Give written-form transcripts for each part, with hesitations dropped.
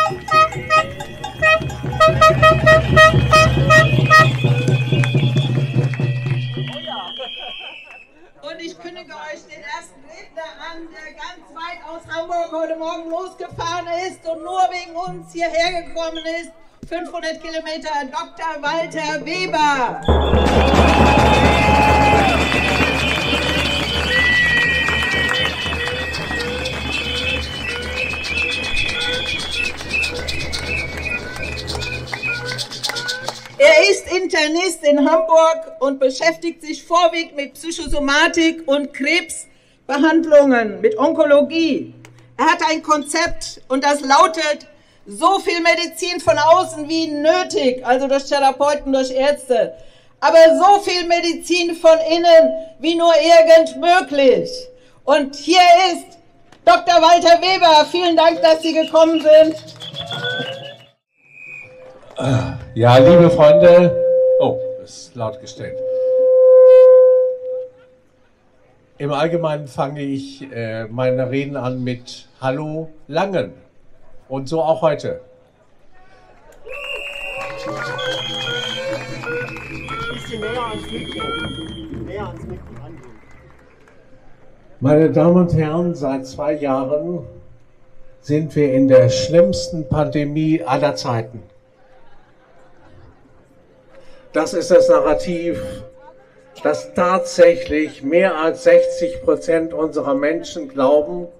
Und ich kündige euch den ersten Redner an, der ganz weit aus Hamburg heute Morgen losgefahren ist und nur wegen uns hierher gekommen ist. 500 Kilometer, Dr. Walter Weber. Er ist Internist in Hamburg und beschäftigt sich vorwiegend mit Psychosomatik und Krebsbehandlungen, mit Onkologie. Er hat ein Konzept und das lautet: so viel Medizin von außen wie nötig, also durch Therapeuten, durch Ärzte, aber so viel Medizin von innen wie nur irgend möglich. Und hier ist Dr. Walter Weber. Vielen Dank, dass Sie gekommen sind. Ja, liebe Freunde, oh, das ist laut gestellt. Im Allgemeinen fange ich meine Reden an mit Hallo Langen und so auch heute. Ein bisschen näher ans Mikro. Näher ans Mikro angehen. Meine Damen und Herren, seit 2 Jahren sind wir in der schlimmsten Pandemie aller Zeiten. Das ist das Narrativ, dass tatsächlich mehr als 60% unserer Menschen glauben,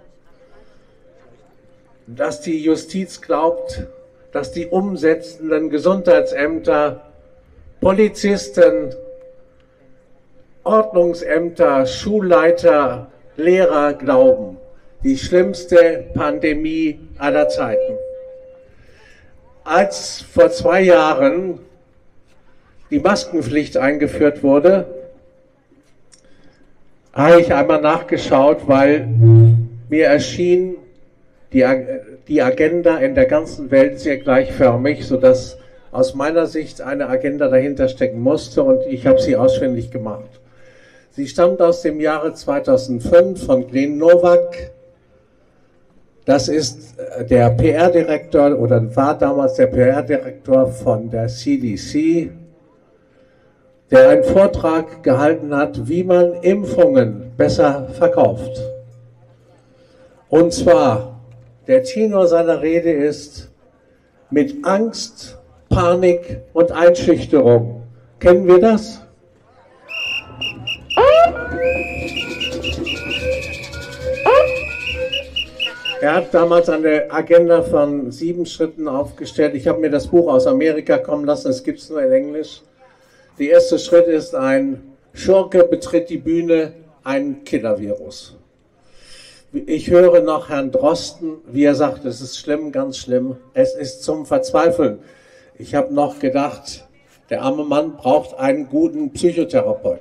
dass die Justiz glaubt, dass die umsetzenden Gesundheitsämter, Polizisten, Ordnungsämter, Schulleiter, Lehrer glauben. Die schlimmste Pandemie aller Zeiten. Als vor 2 Jahren die Maskenpflicht eingeführt wurde, habe ich einmal nachgeschaut, weil mir erschien die Agenda in der ganzen Welt sehr gleichförmig, sodass aus meiner Sicht eine Agenda dahinter stecken musste, und ich habe sie ausfindig gemacht. Sie stammt aus dem Jahre 2005 von Glenn Nowak. Das ist der PR-Direktor oder war damals der PR-Direktor von der CDC, der einen Vortrag gehalten hat, wie man Impfungen besser verkauft. Und zwar, der Tenor seiner Rede ist: mit Angst, Panik und Einschüchterung. Kennen wir das? Er hat damals eine Agenda von 7 Schritten aufgestellt. Ich habe mir das Buch aus Amerika kommen lassen, es gibt es nur in Englisch. Der erste Schritt ist: ein Schurke betritt die Bühne, ein Killer-Virus. Ich höre noch Herrn Drosten, wie er sagt, es ist schlimm, ganz schlimm. Es ist zum Verzweifeln. Ich habe noch gedacht, der arme Mann braucht einen guten Psychotherapeuten.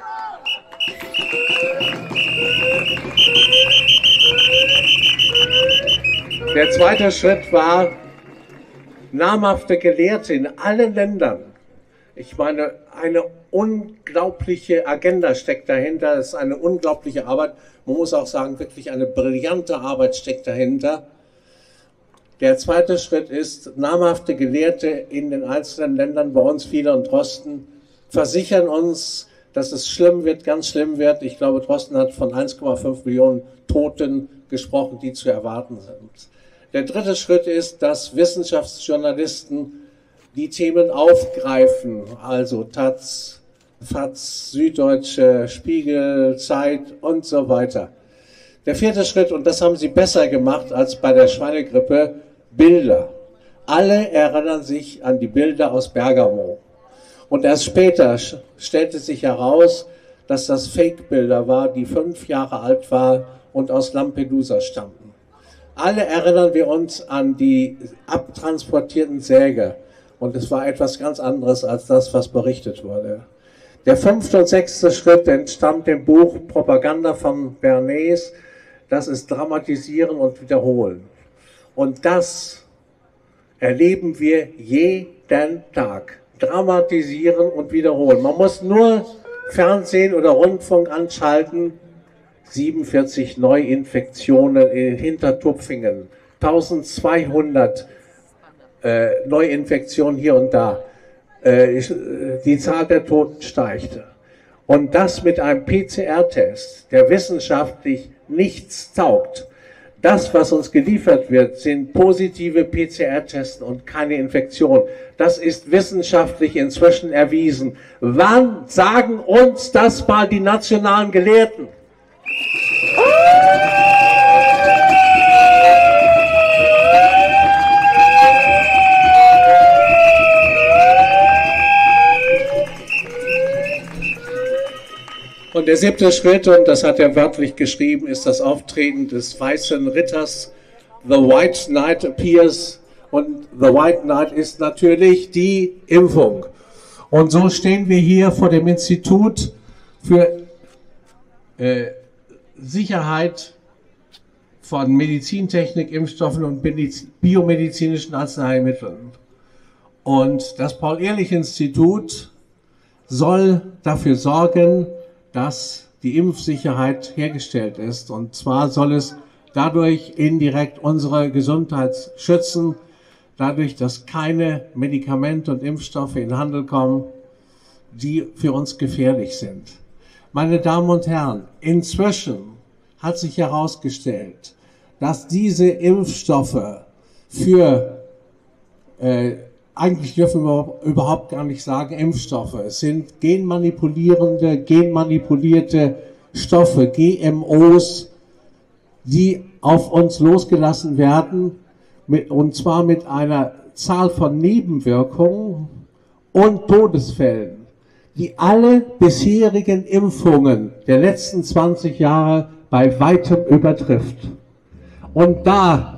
Der zweite Schritt war, namhafte Gelehrte in allen Ländern. Ich meine, eine unglaubliche Agenda steckt dahinter, es ist eine unglaubliche Arbeit. Man muss auch sagen, wirklich eine brillante Arbeit steckt dahinter. Der zweite Schritt ist, namhafte Gelehrte in den einzelnen Ländern, bei uns Wieler und Drosten, versichern uns, dass es schlimm wird, ganz schlimm wird. Ich glaube, Drosten hat von 1,5 Millionen Toten gesprochen, die zu erwarten sind. Der dritte Schritt ist, dass Wissenschaftsjournalisten die Themen aufgreifen, also Taz, FAZ, Süddeutsche, Spiegel, Zeit und so weiter. Der vierte Schritt, und das haben sie besser gemacht als bei der Schweinegrippe, Bilder. Alle erinnern sich an die Bilder aus Bergamo. Und erst später stellte sich heraus, dass das Fake-Bilder waren, die 5 Jahre alt waren und aus Lampedusa stammten. Alle erinnern wir uns an die abtransportierten Säge. Und es war etwas ganz anderes als das, was berichtet wurde. Der 5. und 6. Schritt entstammt dem Buch Propaganda von Bernays. Das ist Dramatisieren und Wiederholen. Und das erleben wir jeden Tag. Dramatisieren und wiederholen. Man muss nur Fernsehen oder Rundfunk anschalten. 47 Neuinfektionen in Hintertupfingen, 1200 Neuinfektionen hier und da. Die Zahl der Toten steigt. Und das mit einem PCR-Test, der wissenschaftlich nichts taugt. Das, was uns geliefert wird, sind positive PCR-Tests und keine Infektion. Das ist wissenschaftlich inzwischen erwiesen. Wann sagen uns das mal die nationalen Gelehrten? Und der 7. Schritt, und das hat er wörtlich geschrieben, ist das Auftreten des weißen Ritters. The White Knight appears. Und The White Knight ist natürlich die Impfung. Und so stehen wir hier vor dem Institut für Sicherheit von Medizintechnik, Impfstoffen und biomedizinischen Arzneimitteln. Und das Paul-Ehrlich-Institut soll dafür sorgen, dass die Impfsicherheit hergestellt ist. Und zwar soll es dadurch indirekt unsere Gesundheit schützen, dadurch, dass keine Medikamente und Impfstoffe in den Handel kommen, die für uns gefährlich sind. Meine Damen und Herren, inzwischen hat sich herausgestellt, dass diese Impfstoffe für eigentlich dürfen wir überhaupt gar nicht sagen Impfstoffe. Es sind genmanipulierte Stoffe, GMOs, die auf uns losgelassen werden, und zwar mit einer Zahl von Nebenwirkungen und Todesfällen, die alle bisherigen Impfungen der letzten 20 Jahre bei weitem übertrifft. Und da,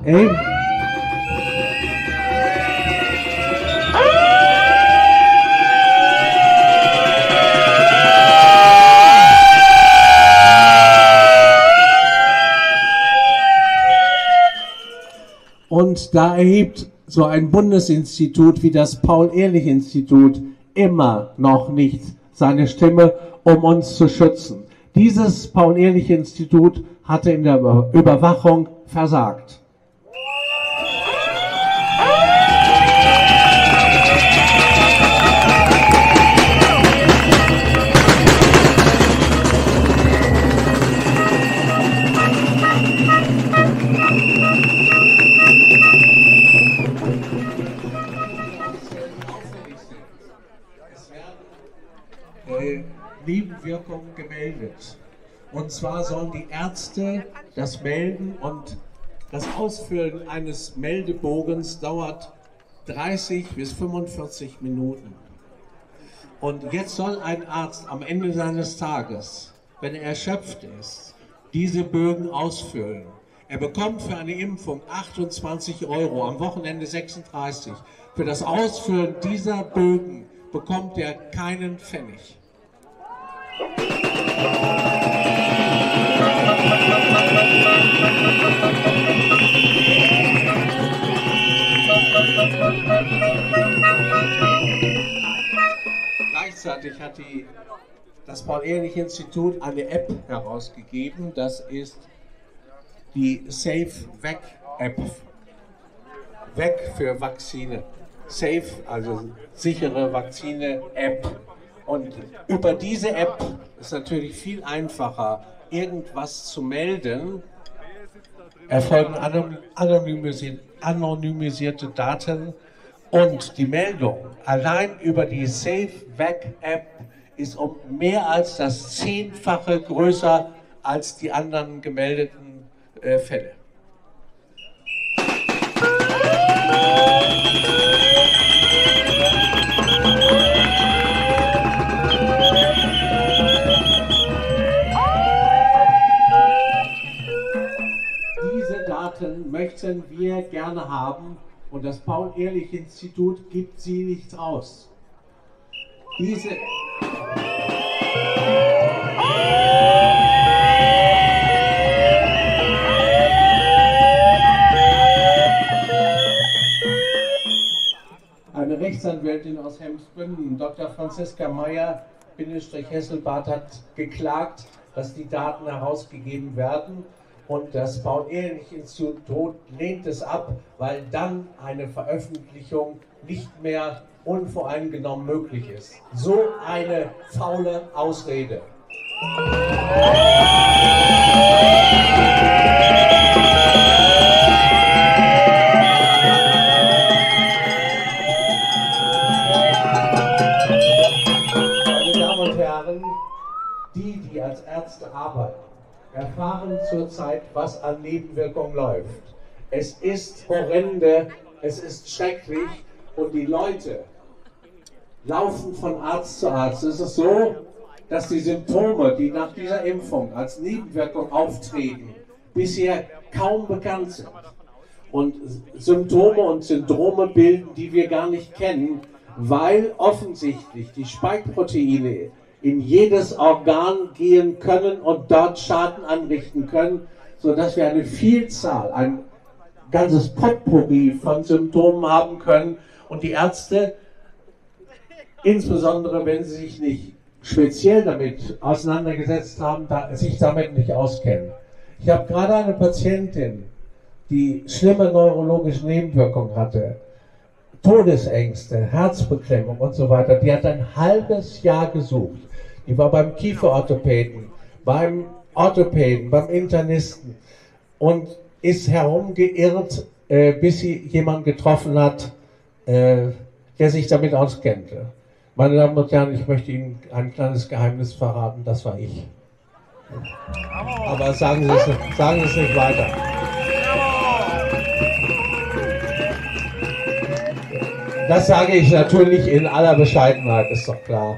und da erhebt so ein Bundesinstitut wie das Paul-Ehrlich-Institut immer noch nicht seine Stimme, um uns zu schützen. Dieses Paul-Ehrlich-Institut hatte in der Überwachung versagt. Nebenwirkungen gemeldet. Und zwar sollen die Ärzte das melden, und das Ausfüllen eines Meldebogens dauert 30 bis 45 Minuten. Und jetzt soll ein Arzt am Ende seines Tages, wenn er erschöpft ist, diese Bögen ausfüllen. Er bekommt für eine Impfung 28 €, am Wochenende 36. Für das Ausfüllen dieser Bögen bekommt er keinen Pfennig. Gleichzeitig hat das Paul-Ehrlich-Institut eine App herausgegeben, das ist die Safe-Vac-App. Vac für Vakzine. Safe, also sichere Vakzine-App. Und über diese App ist natürlich viel einfacher, irgendwas zu melden. Erfolgen anonymisierte Daten, und die Meldung allein über die Safe-Vac-App ist um mehr als das 10-fache größer als die anderen gemeldeten Fälle. Möchten wir gerne haben, und das Paul-Ehrlich-Institut gibt sie nicht raus. Eine Rechtsanwältin aus Hemsbünden, Dr. Franziska Meyer-Hesselbart, hat geklagt, dass die Daten herausgegeben werden. Und das Paul-Ehrlich-Institut lehnt es ab, weil dann eine Veröffentlichung nicht mehr unvoreingenommen möglich ist. So eine faule Ausrede. Meine Damen und Herren, die als Ärzte arbeiten, erfahren zurzeit, was an Nebenwirkungen läuft. Es ist horrende, es ist schrecklich und die Leute laufen von Arzt zu Arzt. Es ist so, dass die Symptome, die nach dieser Impfung als Nebenwirkung auftreten, bisher kaum bekannt sind. Und Symptome und Syndrome bilden, die wir gar nicht kennen, weil offensichtlich die Spike-Proteine in jedes Organ gehen können und dort Schaden anrichten können, sodass wir eine Vielzahl, ein ganzes Potpourri von Symptomen haben können und die Ärzte, insbesondere wenn sie sich nicht speziell damit auseinandergesetzt haben, sich damit nicht auskennen. Ich habe gerade eine Patientin, die schlimme neurologische Nebenwirkungen hatte, Todesängste, Herzbeklemmung und so weiter. Die hat ein halbes Jahr gesucht. Die war beim Kieferorthopäden, beim Orthopäden, beim Internisten und ist herumgeirrt, bis sie jemanden getroffen hat, der sich damit auskennte. Meine Damen und Herren, ich möchte Ihnen ein kleines Geheimnis verraten, das war ich. Aber sagen Sie es nicht weiter. Das sage ich natürlich in aller Bescheidenheit, ist doch klar.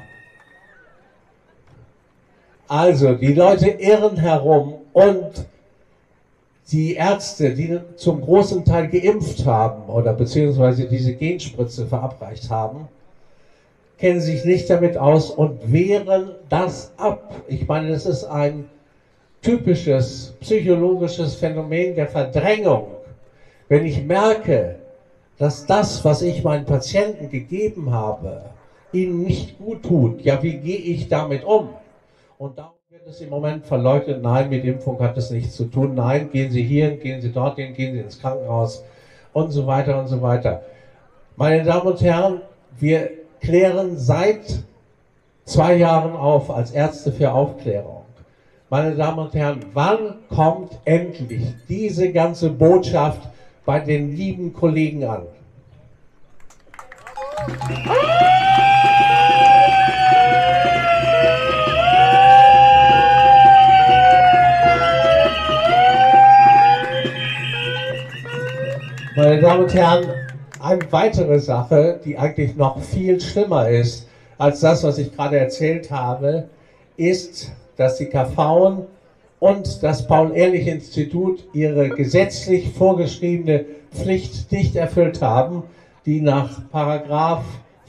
Also, die Leute irren herum und die Ärzte, die zum großen Teil geimpft haben oder beziehungsweise diese Genspritze verabreicht haben, kennen sich nicht damit aus und wehren das ab. Ich meine, das ist ein typisches psychologisches Phänomen der Verdrängung. Wenn ich merke, dass das, was ich meinen Patienten gegeben habe, ihnen nicht gut tut, ja, wie gehe ich damit um? Und darum wird es im Moment verleugnet, nein, mit Impfung hat es nichts zu tun, nein, gehen Sie hier, gehen Sie dorthin, gehen Sie ins Krankenhaus und so weiter und so weiter. Meine Damen und Herren, wir klären seit 2 Jahren auf als Ärzte für Aufklärung. Meine Damen und Herren, wann kommt endlich diese ganze Botschaft bei den lieben Kollegen an? Meine Damen und Herren, eine weitere Sache, die eigentlich noch viel schlimmer ist als das, was ich gerade erzählt habe, ist, dass die KV und das Paul-Ehrlich-Institut ihre gesetzlich vorgeschriebene Pflicht nicht erfüllt haben, die nach Paragraph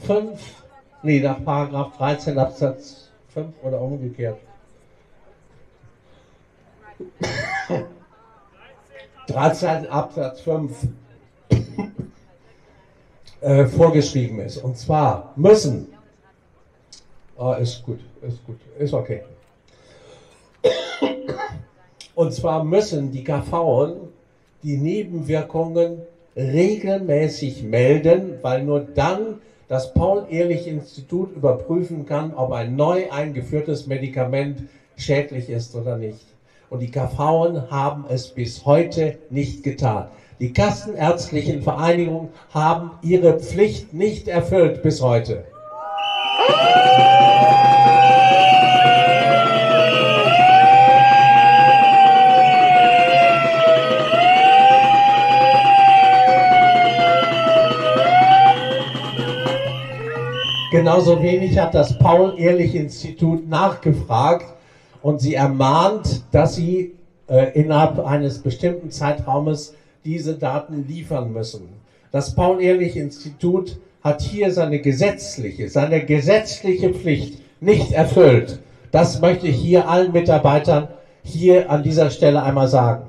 13 Absatz 5 oder umgekehrt. 13 Absatz 5 vorgeschrieben ist. Und zwar müssen, ist gut, ist okay. Und zwar müssen die KV die Nebenwirkungen regelmäßig melden, weil nur dann das Paul-Ehrlich-Institut überprüfen kann, ob ein neu eingeführtes Medikament schädlich ist oder nicht. Und die KV haben es bis heute nicht getan. Die kassenärztlichen Vereinigungen haben ihre Pflicht nicht erfüllt bis heute. Genauso wenig hat das Paul-Ehrlich-Institut nachgefragt und sie ermahnt, dass sie innerhalb eines bestimmten Zeitraumes diese Daten liefern müssen. Das Paul-Ehrlich-Institut hat hier seine gesetzliche Pflicht nicht erfüllt. Das möchte ich hier allen Mitarbeitern hier an dieser Stelle einmal sagen.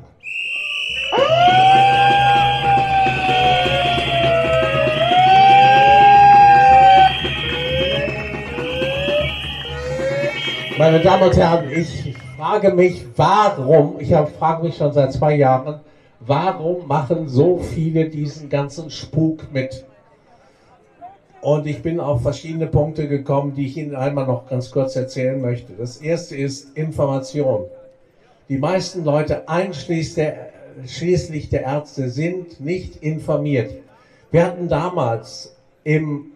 Meine Damen und Herren, ich frage mich, frage mich schon seit 2 Jahren, warum machen so viele diesen ganzen Spuk mit? Und ich bin auf verschiedene Punkte gekommen, die ich Ihnen einmal noch ganz kurz erzählen möchte. Das erste ist Information. Die meisten Leute, einschließlich der Ärzte, sind nicht informiert. Wir hatten damals im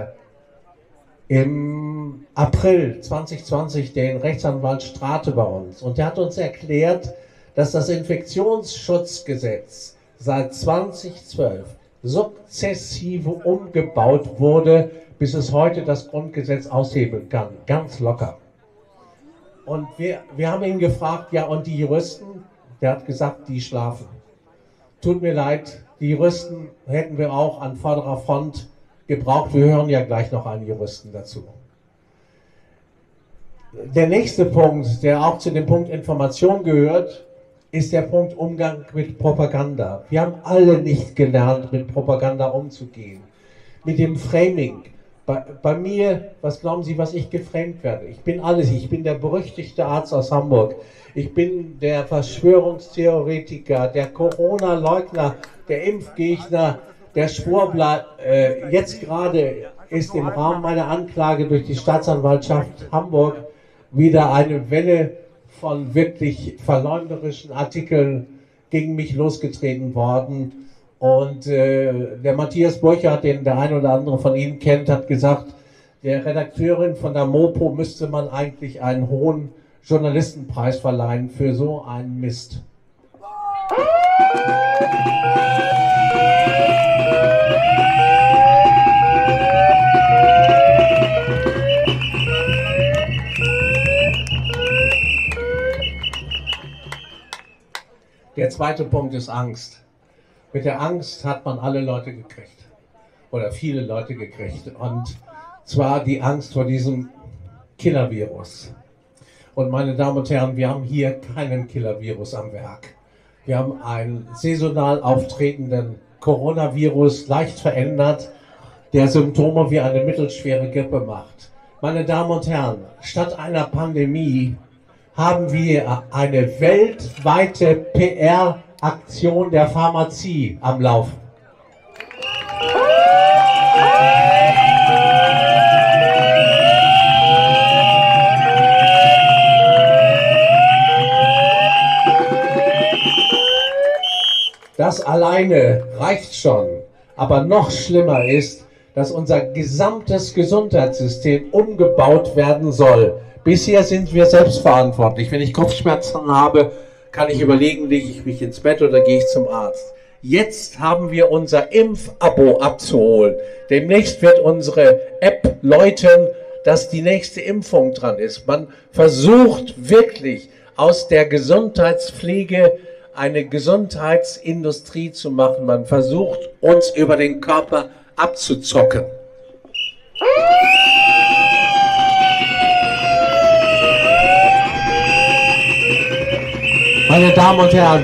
April 2020 den Rechtsanwalt Strate bei uns und der hat uns erklärt, dass das Infektionsschutzgesetz seit 2012 sukzessive umgebaut wurde, bis es heute das Grundgesetz aushebeln kann, ganz locker. Und wir haben ihn gefragt, ja und die Juristen? Der hat gesagt, die schlafen. Tut mir leid, die Juristen hätten wir auch an vorderer Front gebraucht. Wir hören ja gleich noch einen Juristen dazu. Der nächste Punkt, der auch zu dem Punkt Information gehört, ist der Punkt Umgang mit Propaganda. Wir haben alle nicht gelernt, mit Propaganda umzugehen. Mit dem Framing. Bei mir, was glauben Sie, was ich geframed werde? Ich bin alles. Ich bin der berüchtigte Arzt aus Hamburg. Ich bin der Verschwörungstheoretiker, der Corona-Leugner, der Impfgegner, der Schwurbler. Jetzt gerade ist im Rahmen meiner Anklage durch die Staatsanwaltschaft Hamburg wieder eine Welle von wirklich verleumderischen Artikeln gegen mich losgetreten worden. Und der Matthias Burchardt, den der ein oder andere von Ihnen kennt, hat gesagt, der Redakteurin von der Mopo müsste man eigentlich einen hohen Journalistenpreis verleihen für so einen Mist. Der zweite Punkt ist Angst. Mit der Angst hat man alle Leute gekriegt. Oder viele Leute gekriegt. Und zwar die Angst vor diesem Killer-Virus. Und meine Damen und Herren, wir haben hier keinen Killer-Virus am Werk. Wir haben einen saisonal auftretenden Coronavirus, leicht verändert, der Symptome wie eine mittelschwere Grippe macht. Meine Damen und Herren, statt einer Pandemie haben wir eine weltweite PR-Aktion der Pharmazie am Laufen. Das alleine reicht schon, aber noch schlimmer ist, dass unser gesamtes Gesundheitssystem umgebaut werden soll. Bisher sind wir selbstverantwortlich. Wenn ich Kopfschmerzen habe, kann ich überlegen, lege ich mich ins Bett oder gehe ich zum Arzt. Jetzt haben wir unser Impfabo abzuholen. Demnächst wird unsere App läuten, dass die nächste Impfung dran ist. Man versucht wirklich aus der Gesundheitspflege eine Gesundheitsindustrie zu machen. Man versucht uns über den Körper abzuzocken. Meine Damen und Herren,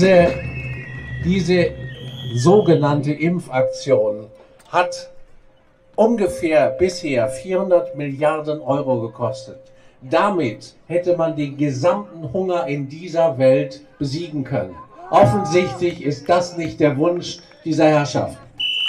diese sogenannte Impfaktion hat ungefähr bisher 400 Milliarden Euro gekostet. Damit hätte man den gesamten Hunger in dieser Welt besiegen können. Offensichtlich ist das nicht der Wunsch dieser Herrschaft.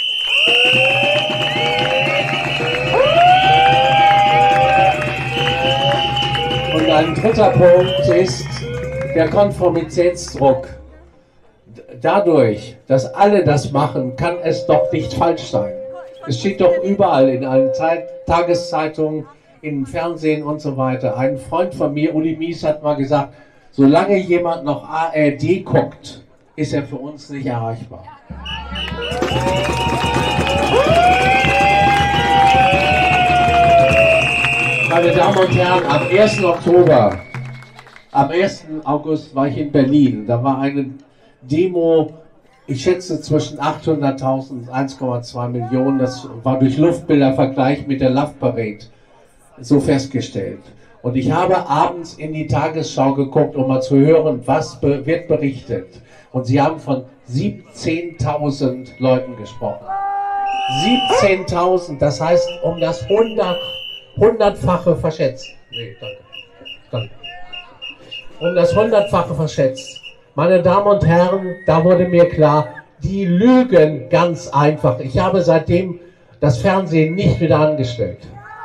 Und ein dritter Punkt ist der Konformitätsdruck. Dadurch, dass alle das machen, kann es doch nicht falsch sein. Es steht doch überall in allen Tageszeitungen, im Fernsehen und so weiter. Ein Freund von mir, Uli Mies, hat mal gesagt, solange jemand noch ARD guckt, ist er für uns nicht erreichbar. Meine Damen und Herren, am 1. August war ich in Berlin. Da war eine Demo, ich schätze zwischen 800.000 und 1,2 Millionen. Das war durch Luftbildervergleich mit der Love Parade so festgestellt. Und ich habe abends in die Tagesschau geguckt, um mal zu hören, was wird berichtet. Und sie haben von 17.000 Leuten gesprochen. 17.000, das heißt um das 100-fache verschätzt. Nee, danke. um das 100-fache verschätzt. Meine Damen und Herren, da wurde mir klar, die lügen ganz einfach. Ich habe seitdem das Fernsehen nicht wieder angestellt.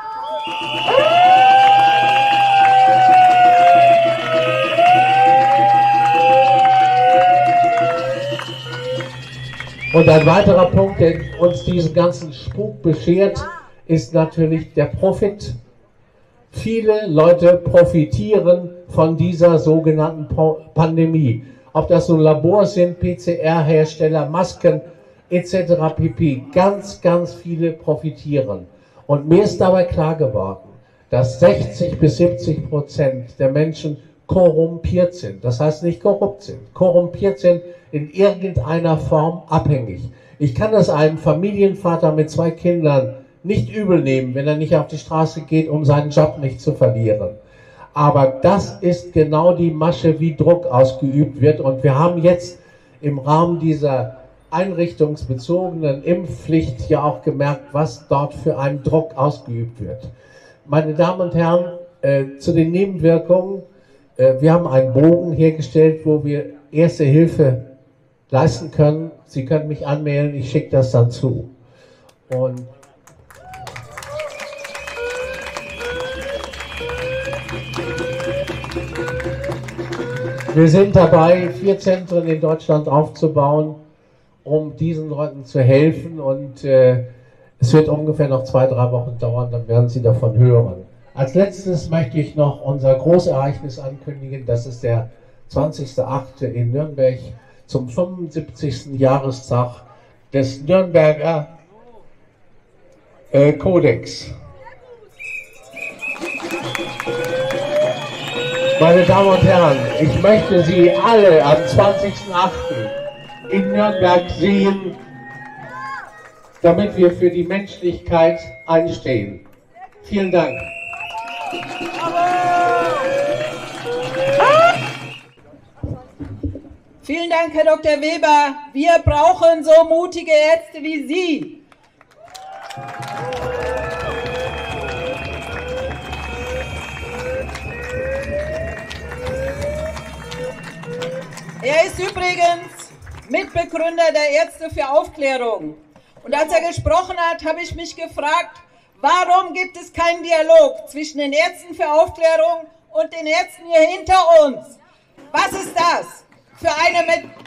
Und ein weiterer Punkt, der uns diesen ganzen Spuk beschert, ist natürlich der Profit. Viele Leute profitieren von dieser sogenannten Pandemie. Ob das nun Labors sind, PCR-Hersteller, Masken etc. pp. Ganz, ganz viele profitieren. Und mir ist dabei klar geworden, dass 60 bis 70% der Menschen korrumpiert sind. Das heißt nicht korrupt sind. Korrumpiert sind, in irgendeiner Form abhängig. Ich kann das einem Familienvater mit 2 Kindern nicht übel nehmen, wenn er nicht auf die Straße geht, um seinen Job nicht zu verlieren. Aber das ist genau die Masche, wie Druck ausgeübt wird. Und wir haben jetzt im Rahmen dieser einrichtungsbezogenen Impfpflicht ja auch gemerkt, was dort für ein Druck ausgeübt wird. Meine Damen und Herren, zu den Nebenwirkungen. Wir haben einen Bogen hergestellt, wo wir Erste Hilfe leisten können. Sie können mich anmelden, ich schicke das dann zu. Und wir sind dabei, 4 Zentren in Deutschland aufzubauen, um diesen Leuten zu helfen. Und es wird ungefähr noch 2-3 Wochen dauern, dann werden Sie davon hören. Als letztes möchte ich noch unser Großereignis ankündigen. Das ist der 20.08. in Nürnberg zum 75. Jahrestag des Nürnberger Kodex. Meine Damen und Herren, ich möchte Sie alle am 20.08. in Nürnberg sehen, damit wir für die Menschlichkeit einstehen. Vielen Dank. Vielen Dank, Herr Dr. Weber. Wir brauchen so mutige Ärzte wie Sie. Er ist übrigens Mitbegründer der Ärzte für Aufklärung. Und als er gesprochen hat, habe ich mich gefragt, warum gibt es keinen Dialog zwischen den Ärzten für Aufklärung und den Ärzten hier hinter uns? Was ist das für eine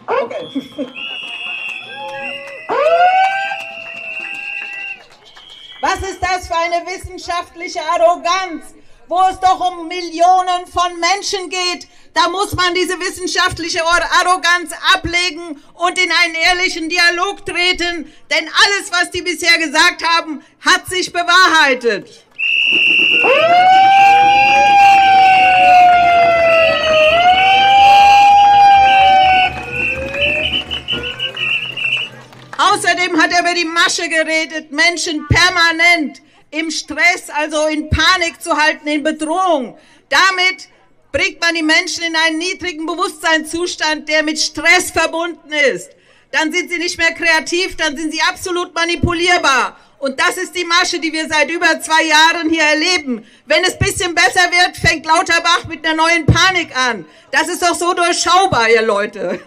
Was ist das für eine wissenschaftliche Arroganz, wo es doch um Millionen von Menschen geht? Da muss man diese wissenschaftliche Arroganz ablegen und in einen ehrlichen Dialog treten, denn alles, was die bisher gesagt haben, hat sich bewahrheitet. Außerdem hat er über die Masche geredet, Menschen permanent im Stress, also in Panik zu halten, in Bedrohung. Damit bringt man die Menschen in einen niedrigen Bewusstseinszustand, der mit Stress verbunden ist. Dann sind sie nicht mehr kreativ, dann sind sie absolut manipulierbar. Und das ist die Masche, die wir seit über 2 Jahren hier erleben. Wenn es ein bisschen besser wird, fängt Lauterbach mit einer neuen Panik an. Das ist doch so durchschaubar, ihr Leute.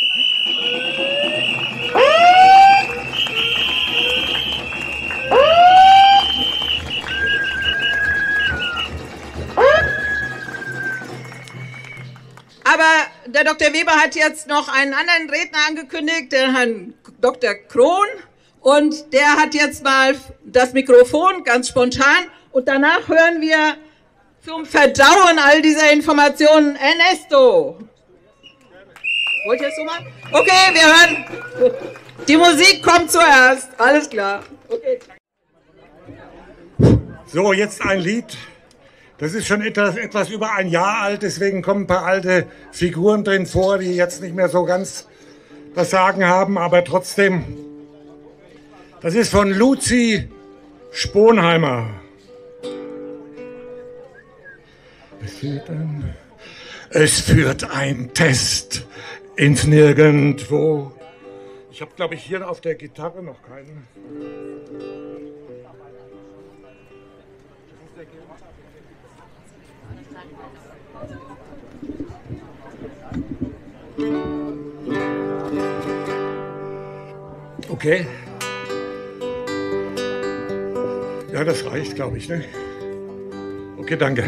Aber der Dr. Weber hat jetzt noch einen anderen Redner angekündigt, den Herrn Dr. Krohn. Und der hat jetzt mal das Mikrofon, ganz spontan. Und danach hören wir zum Verdauen all dieser Informationen Ernesto. Wollt ihr das so machen? Okay, wir hören. Die Musik kommt zuerst. Alles klar. Okay. So, jetzt ein Lied. Das ist schon etwas über ein Jahr alt, deswegen kommen ein paar alte Figuren drin vor, die jetzt nicht mehr so ganz das Sagen haben, aber trotzdem. Das ist von Luzi Sponheimer. Es führt ein Test ins Nirgendwo. Ich habe, glaube ich, hier auf der Gitarre noch keinen. Okay. Ja, das reicht, glaube ich, ne? Okay, danke.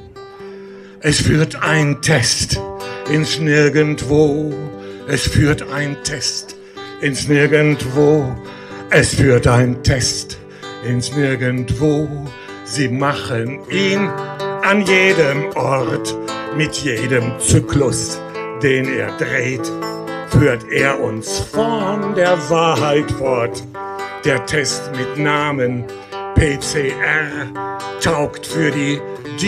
Es führt ein Test ins Nirgendwo. Es führt ein Test ins Nirgendwo. Es führt ein Test ins Nirgendwo. Sie machen ihn an jedem Ort, mit jedem Zyklus, den er dreht, führt er uns von der Wahrheit fort. Der Test mit Namen PCR taugt für die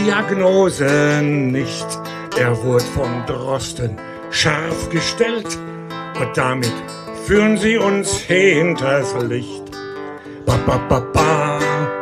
Diagnose nicht. Er wurde von Drosten scharf gestellt und damit führen sie uns hinters Licht. Ba, ba, ba, ba.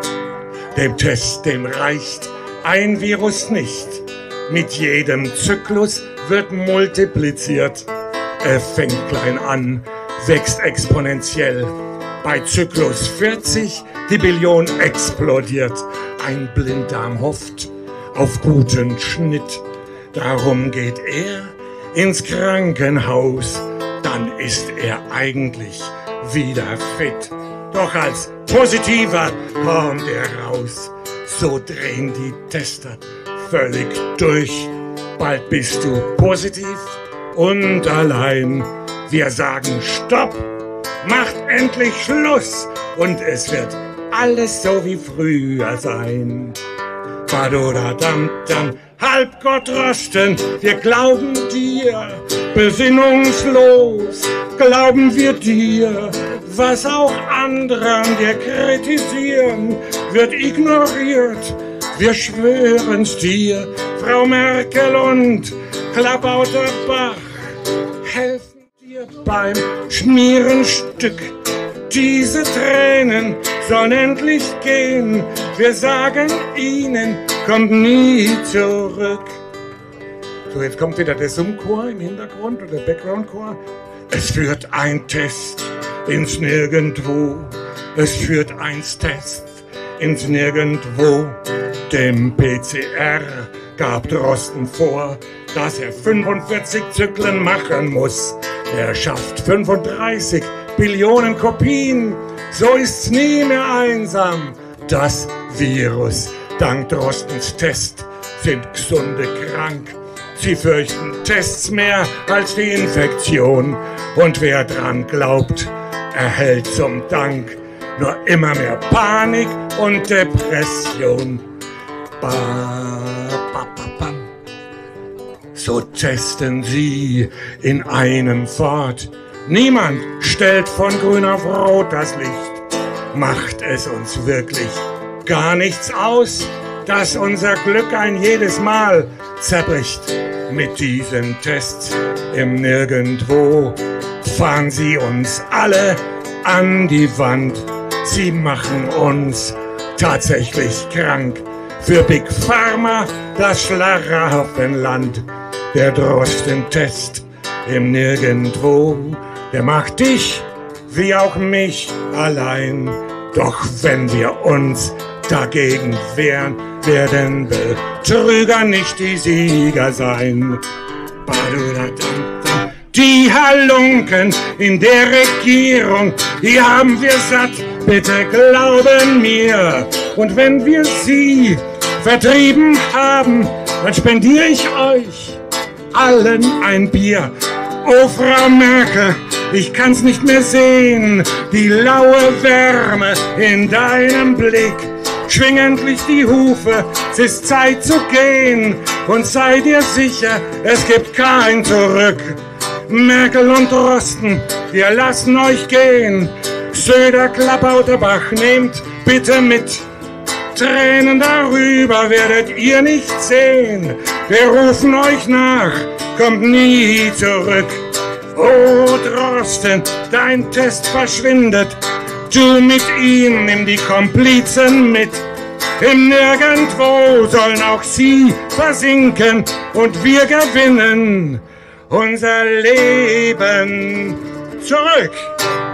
Dem Test, dem reicht ein Virus nicht. Mit jedem Zyklus wird multipliziert. Er fängt klein an, wächst exponentiell. Bei Zyklus 40 die Billion explodiert. Ein Blinddarm hofft auf guten Schnitt. Darum geht er ins Krankenhaus. Dann ist er eigentlich wieder fit. Doch als Positiver kommt er raus. So drehen die Tester völlig durch. Bald bist du positiv und allein. Wir sagen Stopp, macht endlich Schluss und es wird alles so wie früher sein. Badodadam-dam, Halbgott Drosten, wir glauben dir, besinnungslos glauben wir dir. Was auch andere wir kritisieren, wird ignoriert. Wir schwören's dir, Frau Merkel und Klabauterbach, helfen dir beim Schmierenstück. Diese Tränen sollen endlich gehen. Wir sagen ihnen, kommt nie zurück. So, jetzt kommt wieder der Summchor im Hintergrund oder der Backgroundchor. Es führt ein Test ins Nirgendwo. Es führt ein Test ins Nirgendwo. Dem PCR gab Drosten vor, dass er 45 Zyklen machen muss. Er schafft 35 Billionen Kopien. So ist's nie mehr einsam. Das Virus, dank Drostens Test, sind Gesunde krank. Sie fürchten Tests mehr als die Infektion. Und wer dran glaubt, erhält zum Dank nur immer mehr Panik und Depression. Ba, ba, ba, ba. So testen sie in einem fort. Niemand stellt von grün auf rot das Licht. Macht es uns wirklich gar nichts aus, dass unser Glück ein jedes Mal zerbricht. Mit diesen Tests im Nirgendwo fahren sie uns alle an die Wand. Sie machen uns tatsächlich krank. Für Big Pharma das Schlaraffenland. Der Drosten-Test im Nirgendwo, der macht dich wie auch mich allein. Doch wenn wir uns dagegen wehren, werden Betrüger nicht die Sieger sein. Die Halunken in der Regierung, die haben wir satt, bitte glauben mir. Und wenn wir sie vertrieben haben, dann spendiere ich euch allen ein Bier. Oh Frau Merkel, ich kann's nicht mehr sehen, die laue Wärme in deinem Blick. Schwing endlich die Hufe, es ist Zeit zu gehen und sei dir sicher, es gibt kein Zurück. Merkel und Drosten, wir lassen euch gehen. Söder, Klabauterbach, nehmt bitte mit. Tränen darüber werdet ihr nicht sehen. Wir rufen euch nach, kommt nie zurück. Oh Drosten, dein Test verschwindet. Du mit ihm, nimm die Komplizen mit. Im Nirgendwo sollen auch sie versinken und wir gewinnen unser Leben zurück.